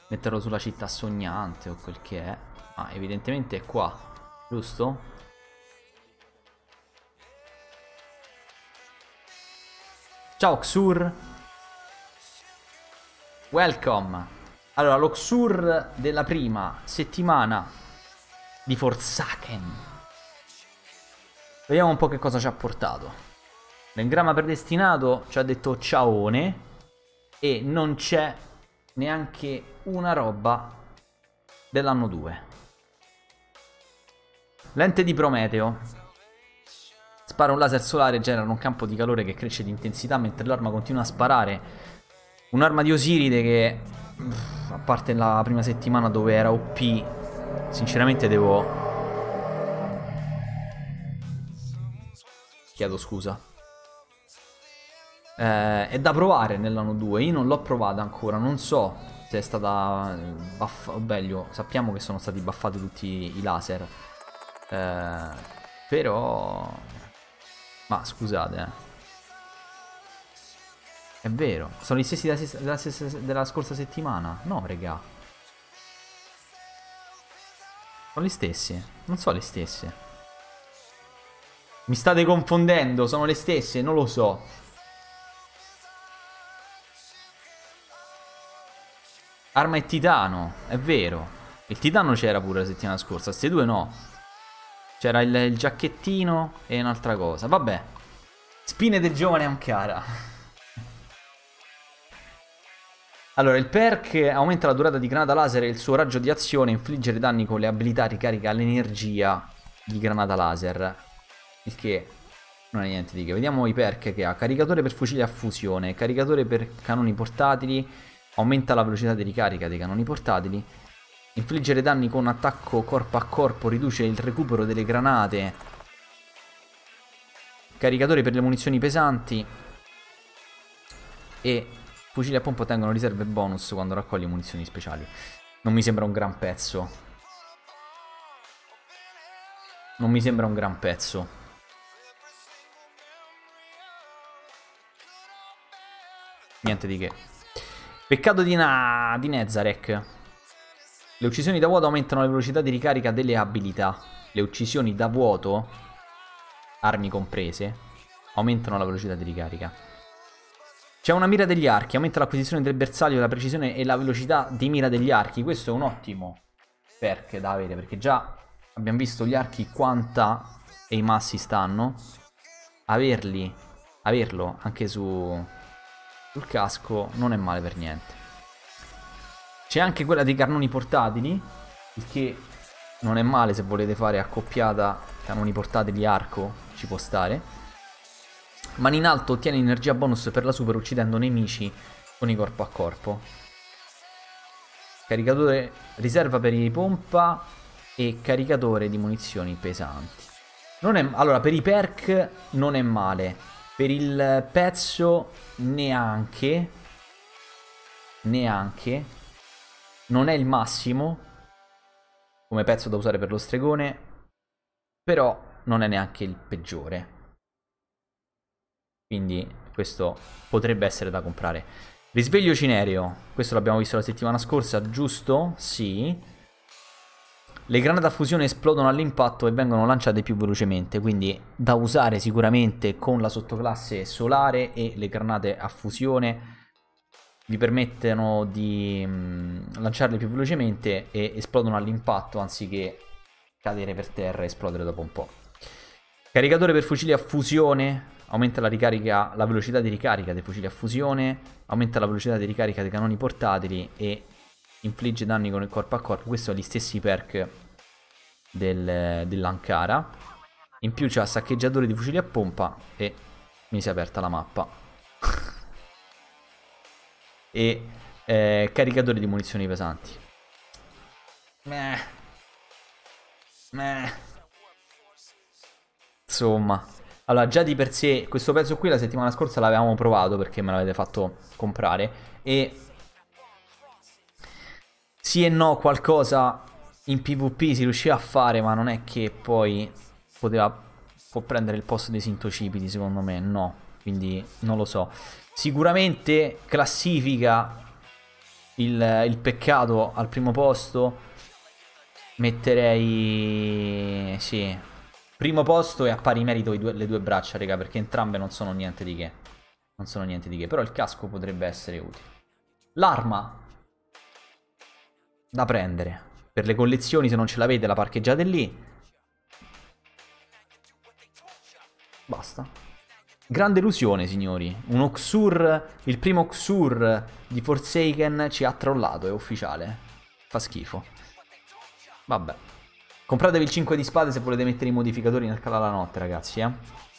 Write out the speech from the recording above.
Metterlo sulla città sognante o quel che è. Ma evidentemente è qua, giusto? Ciao Xur. Welcome. Allora, lo Xur della prima settimana di Forsaken. Vediamo un po' che cosa ci ha portato. L'engramma predestinato ci ha detto ciaone. E non c'è neanche una roba dell'anno 2. Lente di Prometeo. Spara un laser solare e genera un campo di calore che cresce di intensità mentre l'arma continua a sparare. Un'arma di Osiride che, a parte la prima settimana dove era OP, sinceramente devo... Chiedo scusa. È da provare nell'anno 2. Io non l'ho provata ancora. Non so se è stata buffata. O meglio, sappiamo che sono stati buffati tutti i laser. Però... Ma scusate, È vero. Sono gli stessi della scorsa settimana. No, regà. Sono gli stessi. Non sono gli stessi. Mi state confondendo. Sono le stesse. Non lo so. Arma e titano, è vero. Il titano c'era pure la settimana scorsa, queste due no. C'era il giacchettino e un'altra cosa. Vabbè. Spine del giovane Ankara. Allora, il perk aumenta la durata di granata laser e il suo raggio di azione. Infliggere danni con le abilità ricarica l'energia di granata laser. Il che non è niente di che. Vediamo i perk che ha. Caricatore per fucili a fusione. Caricatore per canoni portatili. Aumenta la velocità di ricarica dei canoni portatili. Infliggere danni con attacco corpo a corpo. Riduce il recupero delle granate. Caricatore per le munizioni pesanti. E fucili a pompa ottengono riserve bonus quando raccogli munizioni speciali. Non mi sembra un gran pezzo. Non mi sembra un gran pezzo. Niente di che. Peccato di Nezarek. Le uccisioni da vuoto aumentano la velocità di ricarica delle abilità. Le uccisioni da vuoto, armi comprese, aumentano la velocità di ricarica. C'è una mira degli archi. Aumenta l'acquisizione del bersaglio, la precisione e la velocità di mira degli archi. Questo è un ottimo perk da avere, perché già abbiamo visto gli archi quanta e i massi stanno. Averlo anche sul casco non è male per niente. C'è anche quella dei cannoni portatili, il che non è male se volete fare accoppiata cannoni portatili arco, ci può stare. Mano in alto ottiene energia bonus per la super uccidendo nemici con i corpo a corpo. Caricatore riserva per i pompa e caricatore di munizioni pesanti. Allora, per i perk non è male. Per il pezzo neanche. Non è il massimo come pezzo da usare per lo stregone, però non è neanche il peggiore. Quindi questo potrebbe essere da comprare. Risveglio cinereo. Questo l'abbiamo visto la settimana scorsa, giusto? Sì. Le granate a fusione esplodono all'impatto e vengono lanciate più velocemente, quindi da usare sicuramente con la sottoclasse solare. E le granate a fusione vi permettono di lanciarle più velocemente e esplodono all'impatto anziché cadere per terra e esplodere dopo un po'. Caricatore per fucili a fusione. Aumenta la velocità di ricarica dei fucili a fusione. Aumenta la velocità di ricarica dei cannoni portatili e infligge danni con il corpo a corpo. Questi sono gli stessi perk dell'Ankara. In più c'ha saccheggiatore di fucili a pompa e mi si è aperta la mappa. E caricatore di munizioni pesanti. Insomma, allora già di per sé questo pezzo qui la settimana scorsa l'avevamo provato perché me l'avete fatto comprare. E sì e no, qualcosa in PvP si riusciva a fare, ma non è che poi può prendere il posto dei sintocipiti, secondo me, no. Quindi non lo so. Sicuramente classifica il peccato al primo posto. Metterei... Sì. Primo posto e a pari merito le due braccia, raga, perché entrambe non sono niente di che. Non sono niente di che, però il casco potrebbe essere utile. L'arma da prendere. Per le collezioni, se non ce l'avete, la parcheggiate lì. Basta. Grande illusione, signori. Un Oxur, il primo Oxur di Forsaken ci ha trollato, è ufficiale. Fa schifo. Vabbè. Compratevi il 5 di spade se volete mettere i modificatori nel calare la notte, ragazzi, eh.